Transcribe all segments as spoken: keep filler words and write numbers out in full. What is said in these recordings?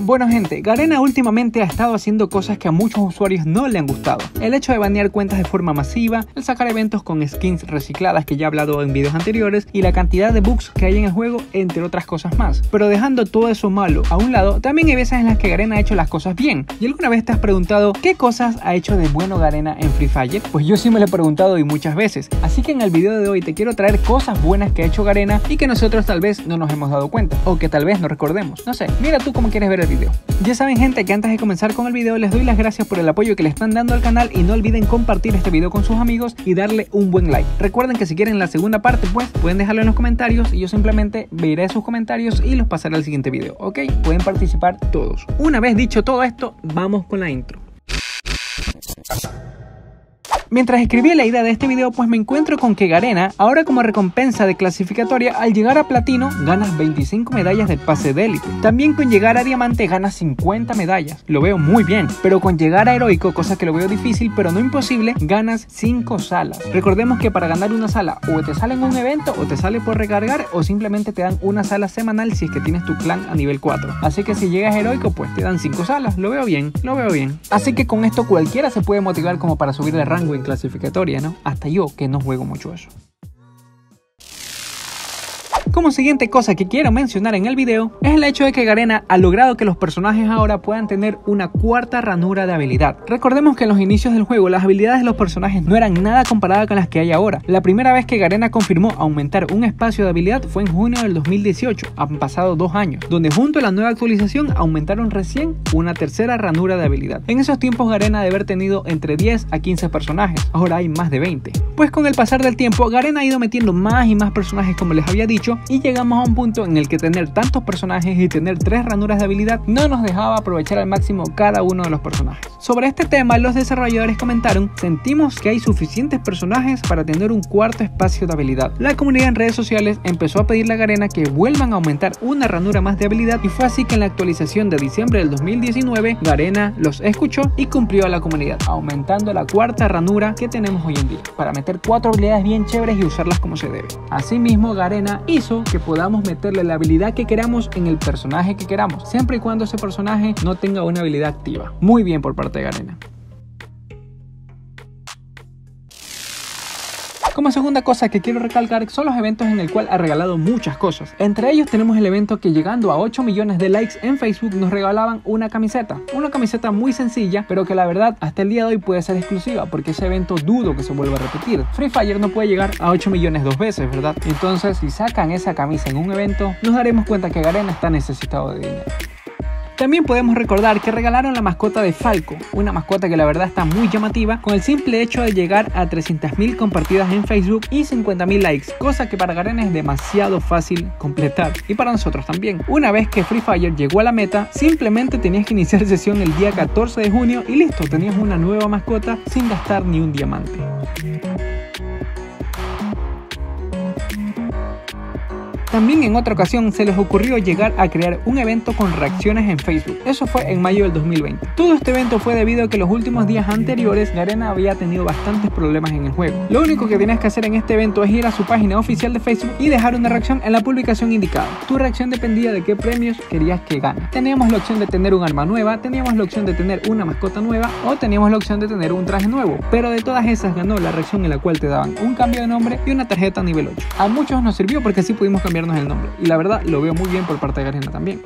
Bueno gente, Garena últimamente ha estado haciendo cosas que a muchos usuarios no le han gustado. El hecho de banear cuentas de forma masiva, el sacar eventos con skins recicladas que ya he hablado en videos anteriores y la cantidad de bugs que hay en el juego, entre otras cosas más. Pero dejando todo eso malo a un lado, también hay veces en las que Garena ha hecho las cosas bien. ¿Y alguna vez te has preguntado qué cosas ha hecho de bueno Garena en Free Fire? Pues yo sí me lo he preguntado y muchas veces. Así que en el video de hoy te quiero traer cosas buenas que ha hecho Garena y que nosotros tal vez no nos hemos dado cuenta, o que tal vez no recordemos. No sé, mira tú cómo quieres ver el video. Ya saben gente que antes de comenzar con el video les doy las gracias por el apoyo que le están dando al canal y no olviden compartir este video con sus amigos y darle un buen like. Recuerden que si quieren la segunda parte pues pueden dejarlo en los comentarios y yo simplemente veré sus comentarios y los pasaré al siguiente video, ¿ok? Pueden participar todos. Una vez dicho todo esto, vamos con la intro. Mientras escribí la idea de este video pues me encuentro con que Garena, ahora como recompensa de clasificatoria, al llegar a platino ganas veinticinco medallas del pase de élite. También con llegar a diamante ganas cincuenta medallas, lo veo muy bien. Pero con llegar a heroico, cosa que lo veo difícil pero no imposible, ganas cinco salas. Recordemos que para ganar una sala o te sale en un evento o te sale por recargar o simplemente te dan una sala semanal si es que tienes tu clan a nivel cuatro. Así que si llegas a heroico pues te dan cinco salas, lo veo bien, lo veo bien. Así que con esto cualquiera se puede motivar como para subir de rango en clasificatoria, ¿no? Hasta yo que no juego mucho eso. Como siguiente cosa que quiero mencionar en el video es el hecho de que Garena ha logrado que los personajes ahora puedan tener una cuarta ranura de habilidad. Recordemos que en los inicios del juego las habilidades de los personajes no eran nada comparadas con las que hay ahora. La primera vez que Garena confirmó aumentar un espacio de habilidad fue en junio del dos mil dieciocho, han pasado dos años, donde junto a la nueva actualización aumentaron recién una tercera ranura de habilidad. En esos tiempos Garena debe haber tenido entre diez a quince personajes, ahora hay más de veinte. Pues con el pasar del tiempo Garena ha ido metiendo más y más personajes como les había dicho, y llegamos a un punto en el que tener tantos personajes y tener tres ranuras de habilidad no nos dejaba aprovechar al máximo cada uno de los personajes. Sobre este tema los desarrolladores comentaron: sentimos que hay suficientes personajes para tener un cuarto espacio de habilidad. La comunidad en redes sociales empezó a pedirle a Garena que vuelvan a aumentar una ranura más de habilidad y fue así que en la actualización de diciembre del dos mil diecinueve Garena los escuchó y cumplió a la comunidad, aumentando la cuarta ranura que tenemos hoy en día para meter cuatro habilidades bien chéveres y usarlas como se debe. Asimismo Garena hizo que podamos meterle la habilidad que queramos en el personaje que queramos, siempre y cuando ese personaje no tenga una habilidad activa. Muy bien por parte de Garena. Como segunda cosa que quiero recalcar son los eventos en el cual ha regalado muchas cosas. Entre ellos tenemos el evento que llegando a ocho millones de likes en Facebook nos regalaban una camiseta. Una camiseta muy sencilla, pero que la verdad hasta el día de hoy puede ser exclusiva, porque ese evento dudo que se vuelva a repetir. Free Fire no puede llegar a ocho millones dos veces, ¿verdad? Entonces si sacan esa camisa en un evento, nos daremos cuenta que Garena está necesitado de dinero. También podemos recordar que regalaron la mascota de Falco, una mascota que la verdad está muy llamativa, con el simple hecho de llegar a trescientas mil compartidas en Facebook y cincuenta mil likes, cosa que para Garena es demasiado fácil completar, y para nosotros también. Una vez que Free Fire llegó a la meta, simplemente tenías que iniciar sesión el día catorce de junio y listo, tenías una nueva mascota sin gastar ni un diamante. También en otra ocasión se les ocurrió llegar a crear un evento con reacciones en Facebook. Eso fue en mayo del dos mil veinte. Todo este evento fue debido a que los últimos días anteriores Garena había tenido bastantes problemas en el juego. Lo único que tenías que hacer en este evento es ir a su página oficial de Facebook y dejar una reacción en la publicación indicada. Tu reacción dependía de qué premios querías que gane. Teníamos la opción de tener un arma nueva, teníamos la opción de tener una mascota nueva o teníamos la opción de tener un traje nuevo. Pero de todas esas ganó la reacción en la cual te daban un cambio de nombre y una tarjeta nivel ocho. A muchos nos sirvió porque así pudimos cambiar el nombre y la verdad lo veo muy bien por parte de Garena también.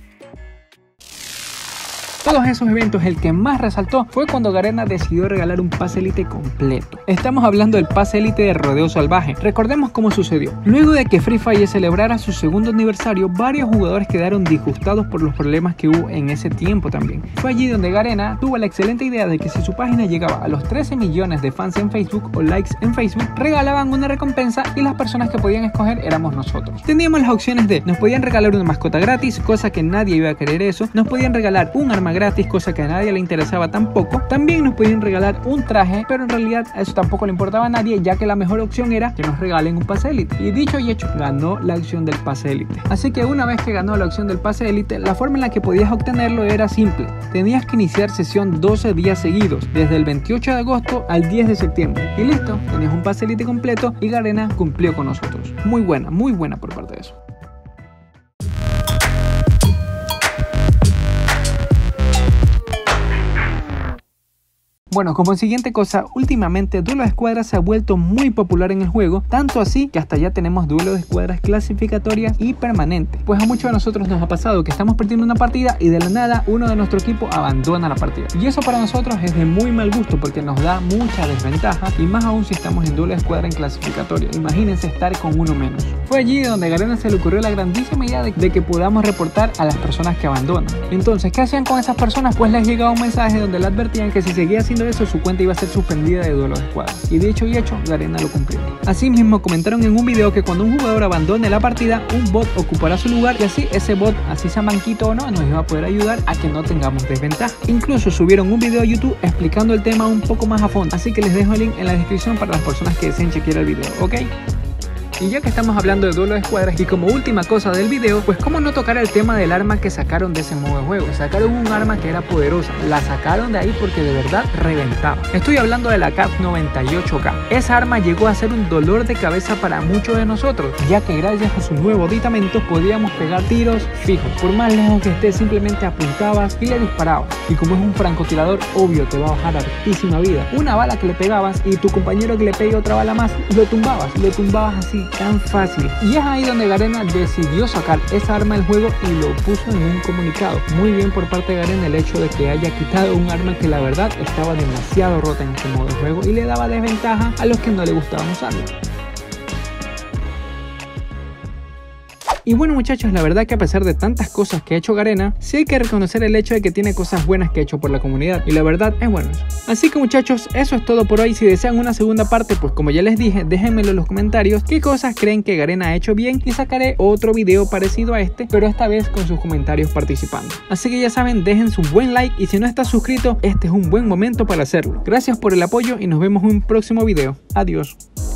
Todos esos eventos el que más resaltó fue cuando Garena decidió regalar un pase élite completo. Estamos hablando del pase élite de Rodeo Salvaje. Recordemos cómo sucedió. Luego de que Free Fire celebrara su segundo aniversario, varios jugadores quedaron disgustados por los problemas que hubo en ese tiempo también. Fue allí donde Garena tuvo la excelente idea de que si su página llegaba a los trece millones de fans en Facebook o likes en Facebook, regalaban una recompensa y las personas que podían escoger éramos nosotros. Teníamos las opciones de: nos podían regalar una mascota gratis, cosa que nadie iba a querer eso; nos podían regalar un arma gratis, cosa que a nadie le interesaba tampoco; también nos podían regalar un traje, pero en realidad eso tampoco le importaba a nadie, ya que la mejor opción era que nos regalen un pase élite. Y dicho y hecho, ganó la opción del pase élite. Así que una vez que ganó la opción del pase élite, la forma en la que podías obtenerlo era simple. Tenías que iniciar sesión doce días seguidos, desde el veintiocho de agosto al diez de septiembre, y listo, tenías un pase élite completo y Garena cumplió con nosotros. Muy buena, muy buena por parte de eso. Bueno, como siguiente cosa, últimamente duelo de escuadras se ha vuelto muy popular en el juego, tanto así que hasta ya tenemos duelo de escuadras clasificatorias y permanentes. Pues a muchos de nosotros nos ha pasado que estamos perdiendo una partida y de la nada uno de nuestro equipo abandona la partida. Y eso para nosotros es de muy mal gusto porque nos da mucha desventaja, y más aún si estamos en duelo de escuadra en clasificatoria. Imagínense estar con uno menos. Fue allí donde a Garena se le ocurrió la grandísima idea de, de que podamos reportar a las personas que abandonan. Entonces, ¿qué hacían con esas personas? Pues les llegaba un mensaje donde le advertían que si seguía haciendo eso, su cuenta iba a ser suspendida de duelo de escuadra. Y dicho y hecho, Garena lo cumplió. Asimismo, comentaron en un video que cuando un jugador abandone la partida, un bot ocupará su lugar, y así ese bot, así sea manquito o no, nos iba a poder ayudar a que no tengamos desventaja. Incluso subieron un video a YouTube explicando el tema un poco más a fondo, así que les dejo el link en la descripción para las personas que deseen chequear el video, ¿ok? Y ya que estamos hablando de duelo de escuadras, y como última cosa del video, pues cómo no tocar el tema del arma que sacaron de ese modo de juego. Sacaron un arma que era poderosa, la sacaron de ahí porque de verdad reventaba. Estoy hablando de la K noventa y ocho K. Esa arma llegó a ser un dolor de cabeza para muchos de nosotros, ya que gracias a su nuevo aditamento podíamos pegar tiros fijos. Por más lejos que esté, simplemente apuntabas y le disparabas. Y como es un francotirador, obvio te va a bajar hartísima vida. Una bala que le pegabas y tu compañero que le pegue otra bala más, lo tumbabas, lo tumbabas así tan fácil. Y es ahí donde Garena decidió sacar esa arma del juego y lo puso en un comunicado. Muy bien por parte de Garena el hecho de que haya quitado un arma que la verdad estaba demasiado rota en este modo de juego y le daba desventaja a los que no le gustaban usarlo. Y bueno, muchachos, la verdad que a pesar de tantas cosas que ha hecho Garena, sí hay que reconocer el hecho de que tiene cosas buenas que ha hecho por la comunidad, y la verdad es bueno eso. Así que muchachos, eso es todo por hoy. Si desean una segunda parte, pues como ya les dije, déjenmelo en los comentarios qué cosas creen que Garena ha hecho bien, y sacaré otro video parecido a este, pero esta vez con sus comentarios participando. Así que ya saben, dejen su buen like, y si no estás suscrito, este es un buen momento para hacerlo. Gracias por el apoyo y nos vemos en un próximo video. Adiós.